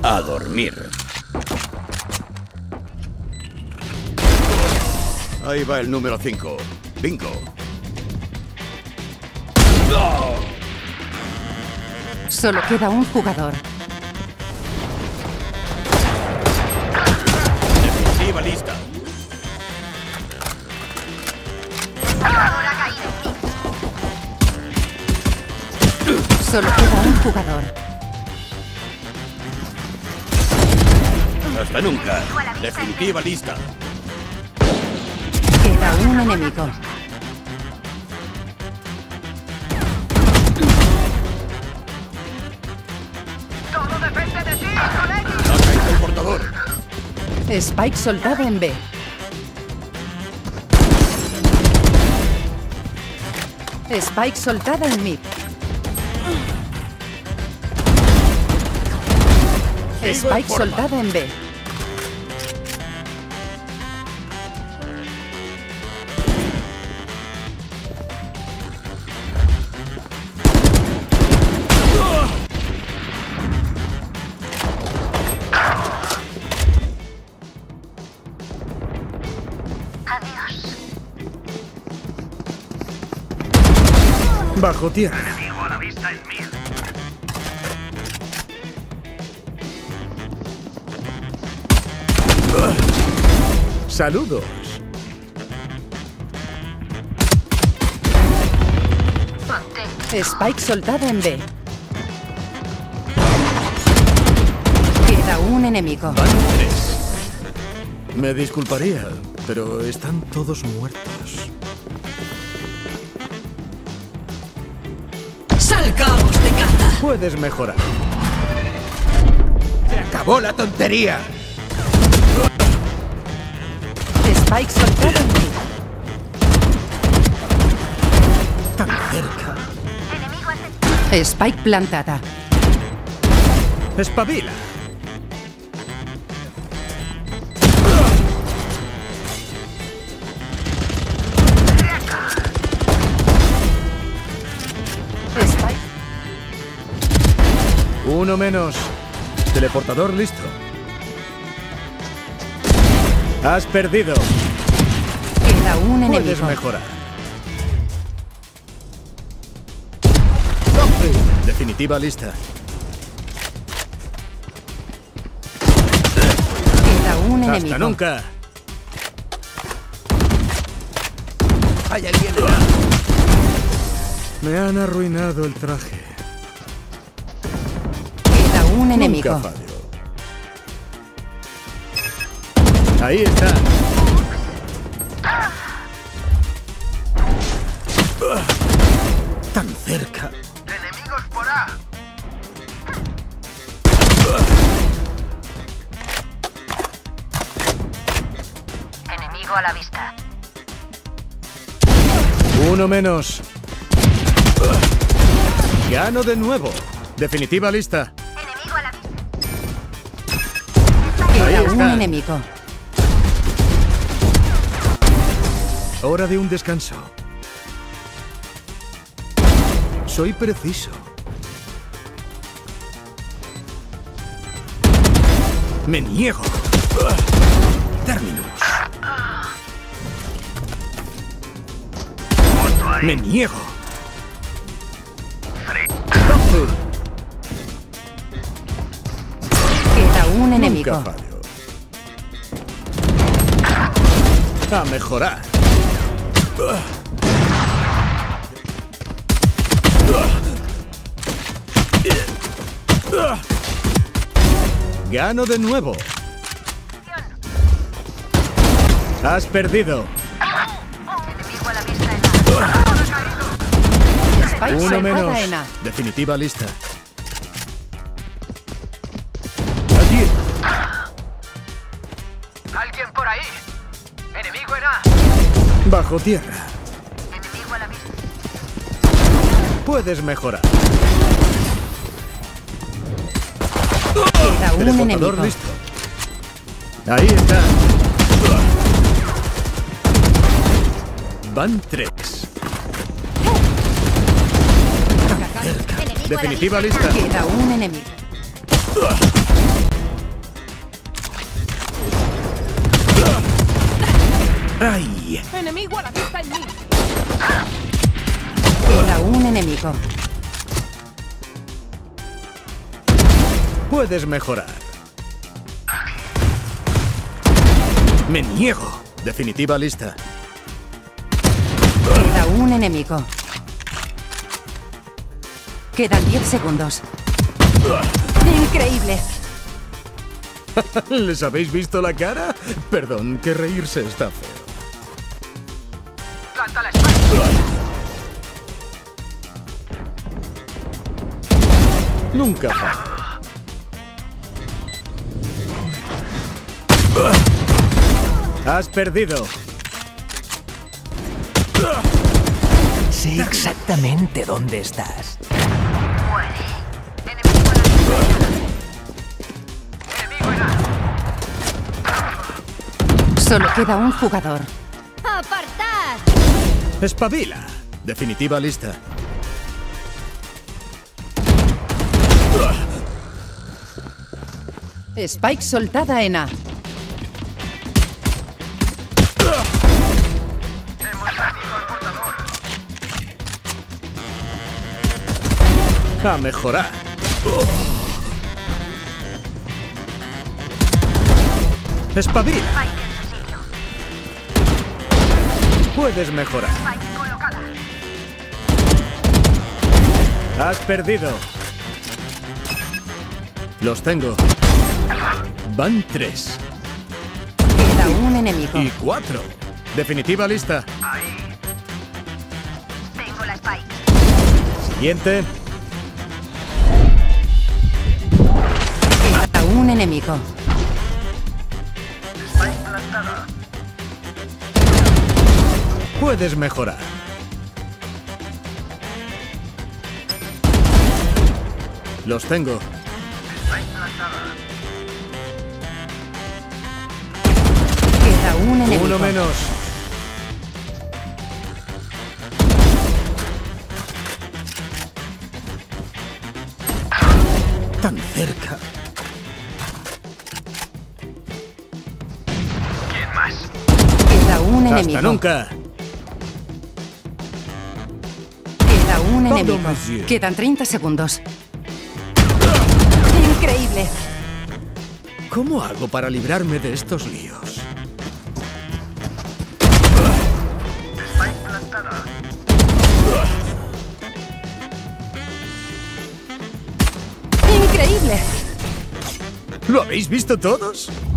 A dormir. Ahí va el número 5. Bingo. Solo queda un jugador. Defensiva lista. Solo queda un jugador. Hasta nunca. Definitiva lista. Queda un enemigo. ¡Todo depende de ti, colega! Ha caído el portador. Spike soldado en B. Spike soltada en mid. Spike soldada en B. Adiós. Bajo tierra. Enemigo a la vista en mí. Saludos. Spike soldado en B. Queda un enemigo. Van 3. Me disculparía, pero están todos muertos. ¡Salgamos de caza! Puedes mejorar. ¡Se acabó la tontería! Spike soldado en mid. Tan cerca. Enemigo aceptado. Spike plantada. Espabila. Spike. Uno menos. Teleportador listo. Has perdido. Queda un Puedes enemigo. mejorar. Definitiva lista. Queda un enemigo. Hasta nunca. ¡Hay alguien! Me han arruinado el traje. Queda un enemigo. Nunca fallo. Ahí está. Tan cerca. Enemigos por A. Enemigo a la vista. Uno menos. Gano de nuevo. Definitiva lista. Enemigo a la vista. Queda Ahí un está. enemigo. Hora de un descanso. Soy preciso. Me niego. Terminus. Me niego. Queda un enemigo. Nunca fallo. A mejorar. Gano de nuevo. Has perdido. Enemigo a la vista en A. Spike Uno soltada menos. en A. Definitiva lista. Allí. ¿Alguien por ahí? Enemigo en A. Bajo tierra. Enemigo a la vista. Puedes mejorar. Queda un Teleportador enemigo. listo. Ahí está. Van 3. Definitiva lista. Queda un enemigo. ¡Ay! Enemigo a la vista en mí. Queda un enemigo. Puedes mejorar. Me niego. Definitiva lista. Queda un enemigo. Quedan 10 segundos. ¡Increíble! ¿Les habéis visto la cara? Perdón, que reírse está feo. Planta la espalda. Nunca falla. Has perdido. Sé exactamente dónde estás. Enemigo a la vista en A. Enemigo en A. Solo queda un jugador. ¡Apartad! Espabila. Definitiva lista. Spike soltada en A. Hemos perdido el portador. A mejorar. Espabila. Spike en su sitio. Puedes mejorar. Spike colocada. Has perdido. Los tengo. Van 3 Queda un enemigo. y 4. Definitiva lista. Tengo la Spike. Siguiente. Queda un enemigo. Spike plantada. Puedes mejorar. Los tengo. Spike plantada. Queda un enemigo. Uno menos. Tan cerca. ¿Quién más? Queda un enemigo. Hasta nunca. Queda un Pardon, enemigo. monsieur. Quedan 30 segundos. Increíble. ¿Cómo hago para librarme de estos líos? Spike plantada. Increíble. ¿Lo habéis visto todos?